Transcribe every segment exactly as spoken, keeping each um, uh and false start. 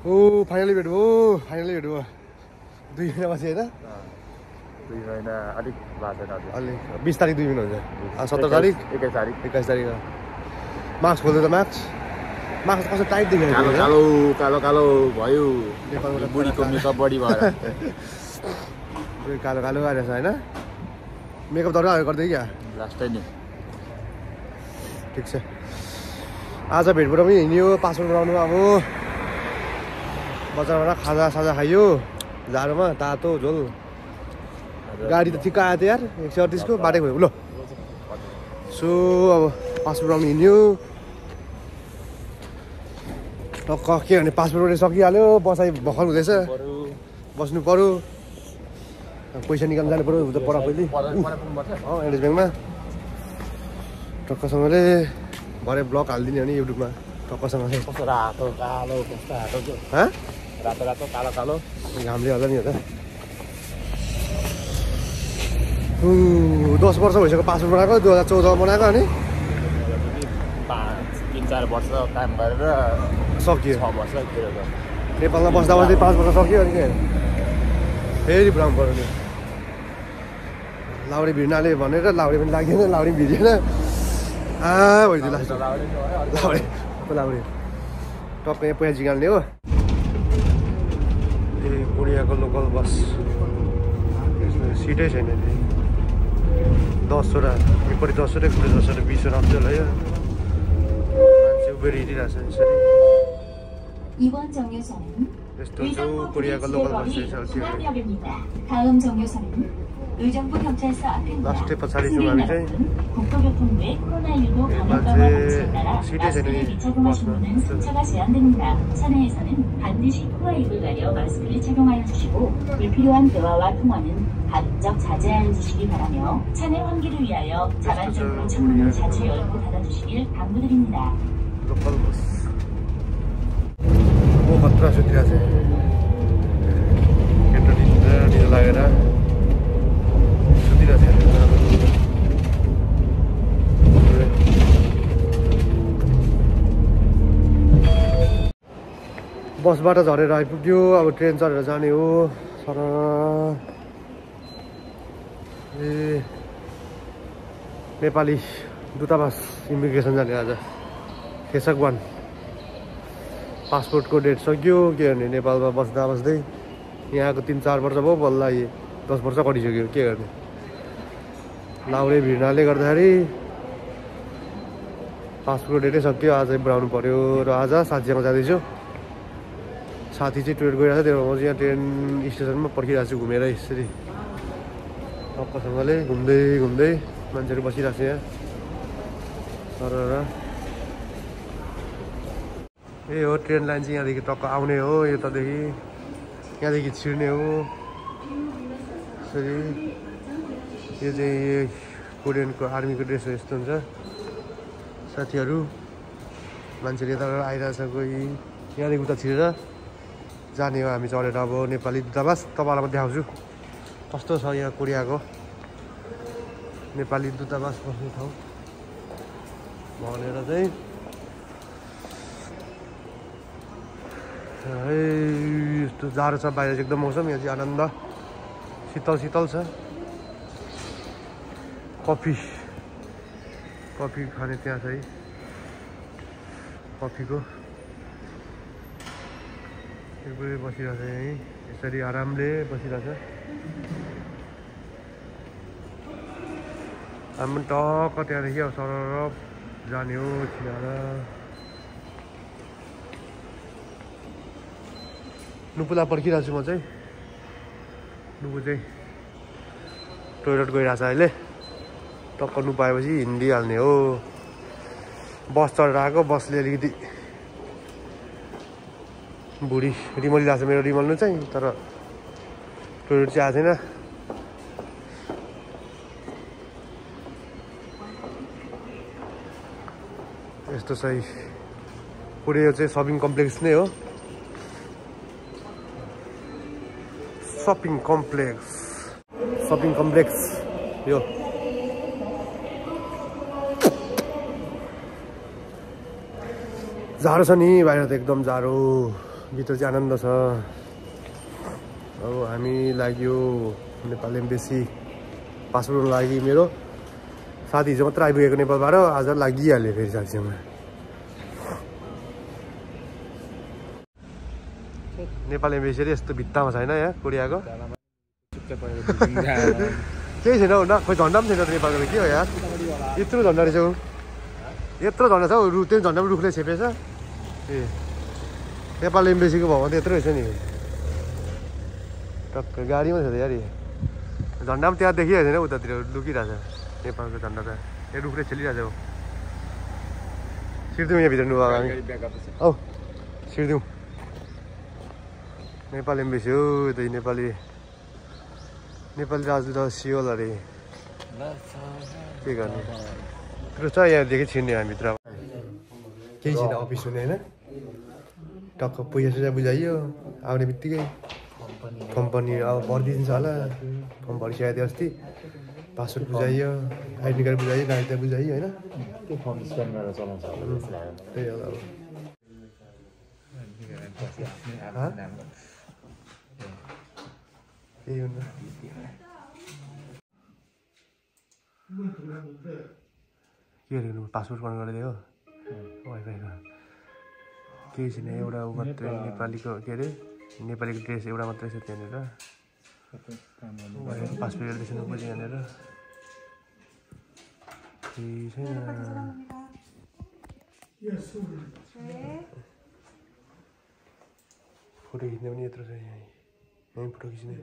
ओ finally भेट भयो finally भेट भयो दुई महिना पछि होइन दुई महिना अलिक भएको छैन अलि बिस तारिक दुई महिना हुन्छ सत्र तारिक एक्काइस तारिक एक्काइस तारिक मार्क्स खोल्दै त मार्क्स मार्क्स कसो टाइट देखेको कालो कालो कालो कालो भयो बुढीको मेकअप बढी भएर कालो कालो गरेछ होइन मेकअप दर गर्दै क्या लास्टै नि ठिक छ आज भेटबाट पनि हिँड्यो पासपोर्ट बनाउनु अब बजारबाट खाजा साजा खाइयो जाडोमा तातो झोल गाडी त ठिक्क आयो त यार एक सय अडतिसको बाटै भयो ल सो अब पासपोर्ट बनाउनु हिँड्यो टक्क के भने पासपोर्ट पनि सकिहाल्यो बसाइ भर्खर हुँदैछ बस्नु पऱ्यो पैसा निकाल्नु जानु पऱ्यो उता पर पहिले अँ एनएस ब्याङ्कमा टक्कसँगले भरे ब्लग हालिदिने हो नि युट्युबमा टक्कसँगले कस्तो रातो कालो कस्तो रातो हाँ रातो रातो कालो कालो घामले होला नि हो त दस वर्ष भइसक्यो पासपोर्ट बनाएको दुई हजार चौधमा बनाएको अनि पाँच तिन चार वर्ष काम गरेर सकियो छ वर्ष नेपालमा बस्दा बस्दै पाँच वर्ष सक्यो अनि के फेरि बनाउनु पऱ्यो नि लाउरी भिड्नाले भनेर लाउरी पनि लागेन लाउरी पनि भिडिएन आ भइदियो लास्ट लाउरी लाउरी टक्कै यहाँ पैसा झिकाल्ने हो ए कोरियाको लोकल बस सिटै छैन दसवटा एकपट्टि दसवटा एकपट्टि दसवटा बिसवटा आउँछ होला यो मान्छे उभिएर हिँडिरहेको छ यसरी 이번 정류소는 의정부 코리아가 로컬 버스에서 수납역입니다. 다음 정류소는 의정부 경찰서 앞입니다. 라스트 पछाडि छु हामी चाहिँ 국토교통부의 코로나십구 감염병과 방침에 따라 마스크를 미착용하신 분은 승차가 제한됩니다. 차내에서는 반드시 코와 입을 가려 마스크를 착용하여 주시고 불필요한 대화와 통화는 가급적 자제하여 주시기 바라며 차내 환기를 위하여 자발적으로 창문을 자주 열고 닫아주시길 당부드립니다. लोकल बस वो खतरा सुतिरहेको छ केटा ढिलो ढिलो लागेर सुतिरहेको छ बसबाट झरेर आइपुग्यो अब ट्रेन चढेर जाने हो सर ए नेपाली दूतावास इमिग्रेसन जाने आज केशक वान पासपोर्टको डेट सक्यो के गर्ने नेपालमा बस्दा बस्दै यहाँको तिन चार वर्ष भयो बल्ल दस वर्ष कटिसक्यो के गर्ने लाउरे भिड्नाले गर्दाखेरि पासपोर्ट डेटै सक्यो आजै बनाउनु पऱ्यो र आज साथीसँग जाँदैछु साथी चाहिँ ट्रेन गइरहेको छ त्यही भएर म चाहिँ यहाँ ट्रेन स्टेसनमा पर्खिरहेको छु घुमेर यसरी टक्कसँगले घुम्दै घुम्दै मान्छेहरू बसिरहेको छ यहाँ सर ए हो ट्रेन लाइन चाहिँ यहाँदेखि टक्क आउने हो यतादेखि यहाँदेखि छिर्ने हो यसरी यो चाहिँ कोरियनको आर्मीको ड्रेस हो यस्तो हुन्छ साथीहरू मान्छेले यताबाट आइरहेछ कोही यहाँदेखि उता छिरेर जाने हो हामी चढेर अब नेपाली दूतावास तपाईँलाई म देखाउँछु कस्तो छ यहाँ कोरियाको नेपाली दूतावास बस्ने ठाउँ भनेर चाहिँ यस्तो जाडो छ बाहिर चाहिँ एकदम मौसम यहाँ चाहिँ आनन्द शीतल शीतल छ कफी कफी खाने त्यहाँ छ है कफीको एकदमै बसिरहेको छ यहीँ यसरी आरामले बसिरहेको छ हामी पनि टक्क त्यहाँदेखि अब सरर जाने हो छिराएर नुपुला पर्खिरहेको छु म चाहिँ नुपु चाहिँ टोइलेट गइरहेको छ अहिले टक्क नु पाएपछि हिँडिहाल्ने हो बस चढेर आएको बसले अलिकति बुढी रिमलिरहेको छ मेरो रिमल्नु चाहिँ तर टोइलेट चाहिँ आएको छैन यस्तो चाहिँ कोरिया चाहिँ सपिङ कम्प्लेक्स नै हो सपिङ कम्प्लेक्स सपिङ कम्प्लेक्स यो जाडो छ नि बाहिर त एकदम जाडो भित्र चाहिँ आनन्द छ। अब हामी लाग्यो नेपाल एम्बेसी पासपोर्टको लागि। मेरो साथी हिजो मात्र आइपुगेको नेपालबाट, आज लागिहाल्यो फेरि साथीसँग। नेपाल एम्बेसी यस्तो भित्तामा छैन यहाँ कोरियाको केही छैन हौ न, खोइ झन्डा पनि छैन नेपालको। के हो यार यत्रो झन्डा रहेछ, यत्रो झन्डा छ हौ। रु त्यो झन्डा पनि रुखले छेपेछ। ए नेपाल एम्बेसीको भवन त यत्रो रहेछ नि, टक्क गाडीमा छ त यार। झन्डा पनि त्यहाँ देखिरहेको छैन, उतातिर लुकिरहेछ नेपालको झन्डा त। यहाँ रुखले छेलिरहेछ हौ। सिर्दिउँ यहाँ भित्र नुहाएको हामी औ सिर्दिउँ। नेपाल एम्बेसी हो त, नेपाली नेपाली राजदूत सियोल अरे के गर्ने। त्यो छ यहाँदेखि छिर्ने हामीभित्र केही छैन, अफिस हुने होइन। टक्क पैसा सैसा बुझाइयो, आउने बित्तिकै कम्पनी अब भरिदिन्छ होला। फर्म भरिसकेको थियो अस्ति, पासवर्ड बुझाइयो, आइडी कार्ड बुझाइयो, नागरिकता बुझाइयो होइन। त्यो फर्म स्क्यान गरेर चलाउँछ त्यही होला अब। यही हो नि के अरे पासपोर्ट कन गरिदियो वाइफाईको केही छैन। एउटा ऊ मात्रै नेपालीको के अरे नेपालीको ड्रेस एउटा मात्रै छ त्यहाँनिर। पासपोर्ट हेर्दैछ बुझ्यो यहाँनिर केही छैन। फोटो खिच्ने पनि यत्रो छ यहाँ, यहीँ फोटो खिच्ने।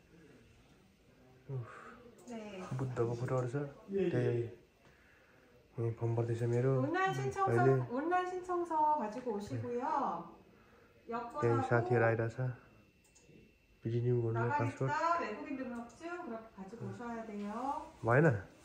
बुद्धको फोटोहरू छ त्यही। 여기 본 받으세요. 온라인 신청서 빨리. 온라인 신청서 가지고 오시고요. 여권 사티라이라서 비즈니스 걸로 나가 파스포र्ट 있다 외국인 등록증 그렇게 가지고 오셔야 돼요. भएन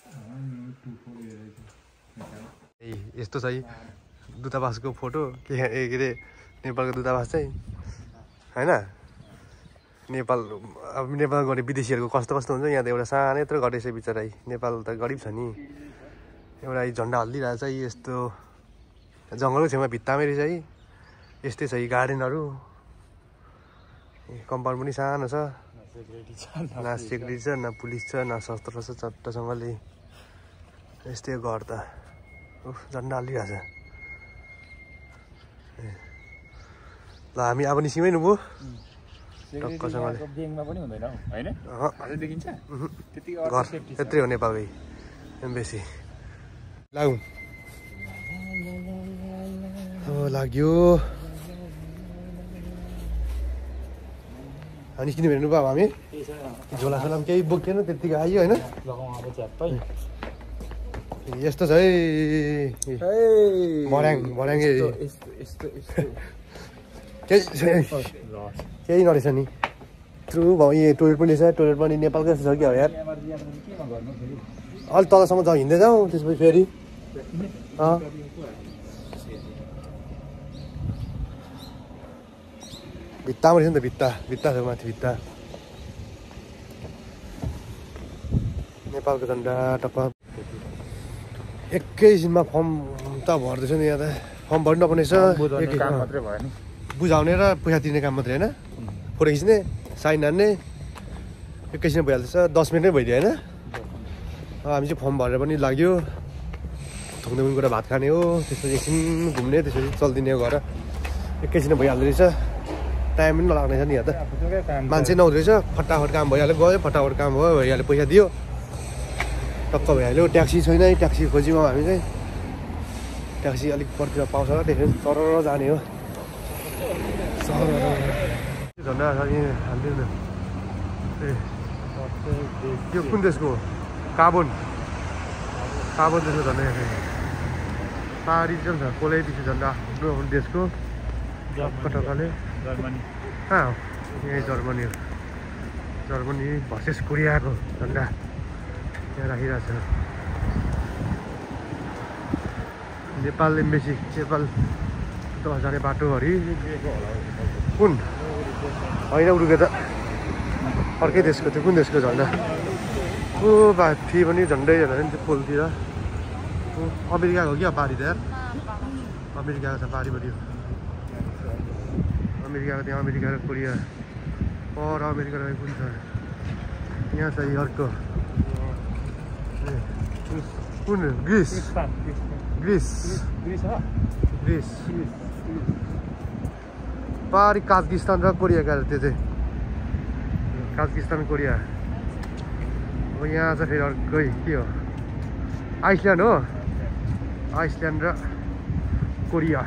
ए यस्तो चाहिँ दूतावासको फोटो के के अरे नेपालको दूतावास चाहिँ हैन। नेपाल अब नेपाल गरे विदेशीहरुको कस्तो कस्तो हुन्छ। यहाँ त एउटा सानो यत्रो गरेछ बिचरा। नेपाल त गरिब छ नि। एउटा झन्डा हल्लिरहेछ यस्तो जंगलको छेउमा भित्तामै रहेछ है। यस्तै छ यी गार्डनहरु। कम्पाउन्ड पनि सानो छ, न सेक्युरिटी छ, न पुलिस छ, न शस्त्र छ चट्टसँगले। यस्तै घर त उफ झन्डा हल्लिरहेछ। ल हामी अब निस्किमै नु भो टक्कसँगले गेङमा पनि हुँदैन हैन। अझै देखिन्छ त्यतिकै घर यत्रै हो नेपालकै एम्बेसी। लागौँ हो लाग्यो अनि किन भेट्नु भयो हामी। झोला सोला केही बोकेन त्यतिकै आयो हैन। यस्तो छ है भर्याङ भर्याङ केही नरहेछ नि। थ्रु भयो यहाँ टोइलेट पनि छ। टोइलेट पनि नेपालकै छ क्या हो यार। अलि तलसम्म जाउँ हिँड्दै जाउँ त्यसपछि फेरि अँ भित्तामा रहेछ नि त। भित्ता भित्ता छ माथि भित्ता। नेपालको झन्डा टप्प एकैछिनमा फर्म त भर्दैछ नि यहाँ त। फर्म भर्नु नपर्ने छ। बुझाउने र पैसा तिर्ने काम मात्रै होइन। फोटो खिच्ने साइन हान्ने एकैछिनमा भइहाल्छ। दस मिनटमै भइदियो होइन। हामी चाहिँ फर्म भरेर पनि लाग्यो। थुक्ने कुरा भात खाने हो, त्यसपछि एकछिन घुम्ने, त्यसपछि चल्दिने हो घर। एकैछिनमा भइहाल्दो रहेछ। टाइम पनि नलाग्ने छ नि यहाँ त। मान्छे नहुँदो रहेछ। फटाफट काम भइहाल्यो। गयो फटाफट काम भयो भइहाल्यो। पैसा दियो टक्क भइहाल्यो। ट्याक्सी छैन है। ट्याक्सी खोज्यौँ हामी चाहिँ। ट्याक्सी अलिक परतिर पाउँछ होला त्यसरी तर जाने हो। झन्डा हालिदिनु न। ए यो कुन देशको हो? काबोन काबोन देशको झन्डा पाहाडी चाहिँ छ। कोलै पछि झन्डा आफ्नो देशको टक्क टक्कले कहाँ हो? यही जर्मनी हो। जर्मनी भर्सेस कोरियाको झन्डा यहाँ राखिरहेको छ। नेपाल एम्बेसी नेपाल दूतावास जाने बाटोभरि कुन होइन उरुके त अर्कै देशको थियो। कुन देशको झन्डा ओ बा थिए पनि झन्डै झन्डै नि त्यो पोलतिर। अमेरिकाको क्या पारी त यार। अमेरिकाको छ पारीपट्टि। अमेरिकाको त्यहाँ अमेरिका र कोरिया पर अमेरिका रहेको पनि छ यहाँ चाहिँ अर्को कुन ग्रिस ग्रिस ग्रिस पारी काजकिस्तान र कोरियाका त्यो चाहिँ काजकिस्तान कोरिया अब यहाँ चाहिँ फेरि अर्कै के हो आइसल्यान्ड हो आइसल्यान्ड र कोरिया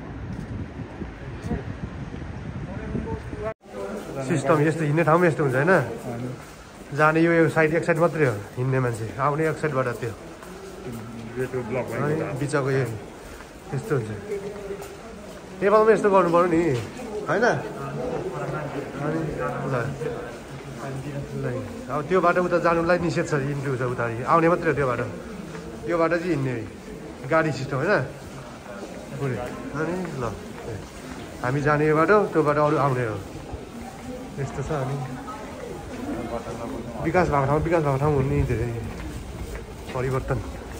सिस्टम यस्तो हिँड्ने ठाउँमा यस्तो हुन्छ होइन जाने यो साइड एक साइड मात्रै हो हिँड्ने मान्छे आउने एक साइडबाट त्यो बिचको यो यस्तो हुन्छ नेपालमा यस्तो गर्नु पर्यो नि होइन अब त्यो बाटो उता जानुलाई निषेध छ इन्ट्री छ उता आउने मात्रै हो त्यो बाटो यो बाटो चाहिँ हिँड्ने गाडी सिस्टम होइन अनि ल हामी जाने यो बाटो त्यो बाटो अरू आउने हो यस्तो छ अनि विकास भएको ठाउँ विकास भएको ठाउँ हुने धेरै परिवर्तन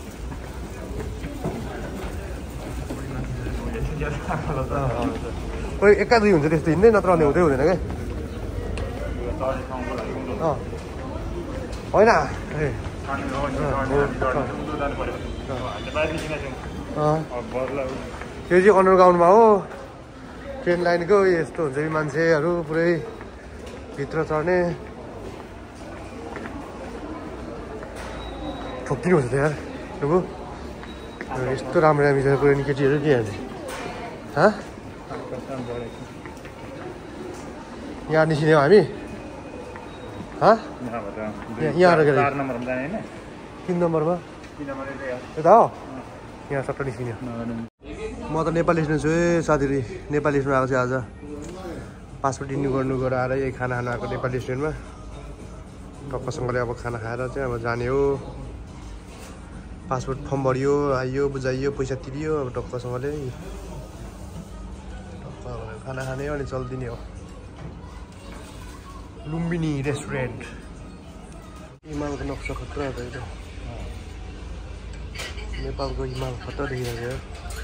कोही एका दुई हुन्छ त्यस्तो हिँड्दै नत्र भने हुँदै हुँदैन क्या होइन ए त्यो चाहिँ अन्डरग्राउन्डमा हो ट्रेन लाइनको यस्तो हुन्छ कि मान्छेहरू पुरै भित्र चढ्ने ठोक्किनु हुन्छ यार अब यस्तो राम्रो राम्रो कोरियन केटीहरू के हाल्ने हँ यहाँ निस्किने हामी हँ यहाँ तिन नम्बरमा यता हो यहाँ सट्ट निस्किने म त नेपाली स्टुडेन्ट छु है साथीहरू नेपाली स्टुडेन्ट आएको छु आज पासपोर्ट रिन्यू गर्नु गएर आएर यही खाना खान आएको नेपाली स्टुडेन्टमा टक्कसँगले अब खाना खाएर चाहिँ अब जाने हो पासपोर्ट फर्म भरियो आइयो बुझाइयो पैसा तिरियो अब टक्कसँगले खाना खाने हो अनि चलिदिने हो लुम्बिनी रेस्टुरेन्ट हिमालको नक्सा खतरा छ यो नेपालको हिमाल खतरा देखिरहेको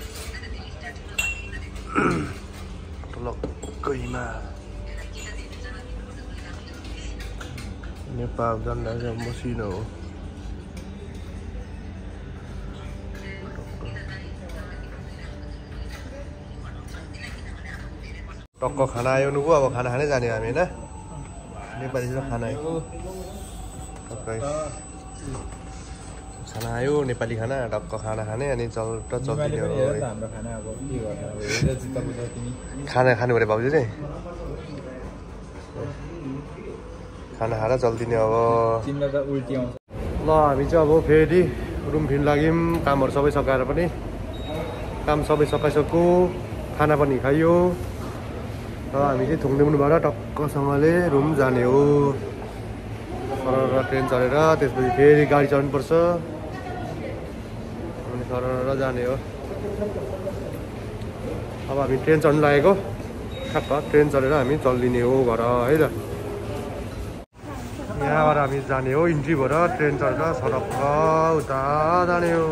टलक्क हिमाल नेपाल झन्डा चाहिँ मसिनो हो टक्क खाना आयो नुको अब खाना खानै जाने हामी होइन नेपाली खाना आयो टक्कै खाना आयो नेपाली खाना टक्क खाना खाने अनि चल्ट चल्दिने हो खाना खानु पऱ्यो भाउजू चाहिँ खाना खाएर चल्दिने अब ल हामी चाहिँ अब फेरि रुम फिर्न लाग्यौँ कामहरू सबै सकाएर पनि काम सबै सकाइसक्यो खाना पनि खाइयो र हामी चाहिँ थुङ्देमुनबाट टक्कसँगले रुम जाने हो सरर ट्रेन चढेर त्यसपछि फेरि गाडी चढ्नुपर्छ अनि सरर जाने हो अब हामी ट्रेन चढ्नु लागेको ठ्याक्क ट्रेन चढेर हामी चल्दिने हो घर है त यहाँबाट हामी जाने हो इन्ट्री भएर ट्रेन चढेर सडक उता जाने हो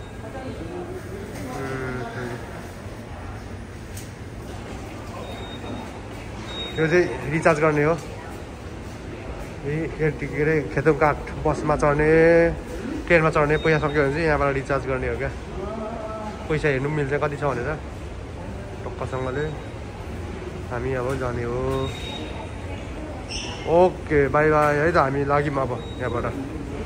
यो चाहिँ रिचार्ज गर्ने हो ए के अरे खेतौँ काठ बसमा चढ्ने ट्रेनमा चढ्ने पैसा सक्यो भने चाहिँ यहाँबाट रिचार्ज गर्ने हो क्या पैसा हेर्नु पनि मिल्छ कति छ भनेर टक्कसँगले हामी अब जाने हो ओके बाई बाई है त हामी लाग्यौँ अब यहाँबाट